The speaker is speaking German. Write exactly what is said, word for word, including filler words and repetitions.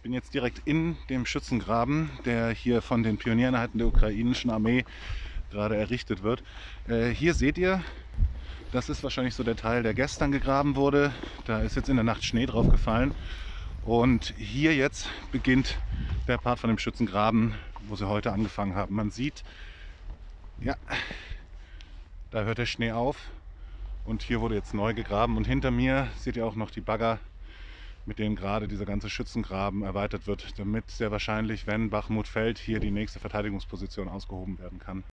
bin jetzt direkt in dem Schützengraben, der hier von den Pioniereinheiten der ukrainischen Armee gerade errichtet wird. Äh, hier seht ihr, das ist wahrscheinlich so der Teil, der gestern gegraben wurde. Da ist jetzt in der Nacht Schnee drauf gefallen. Und hier jetzt beginnt der Part von dem Schützengraben, wo sie heute angefangen haben. Man sieht, ja, da hört der Schnee auf und hier wurde jetzt neu gegraben. Und hinter mir seht ihr auch noch die Bagger, mit denen gerade dieser ganze Schützengraben erweitert wird, damit sehr wahrscheinlich, wenn Bachmut fällt, hier die nächste Verteidigungsposition ausgehoben werden kann.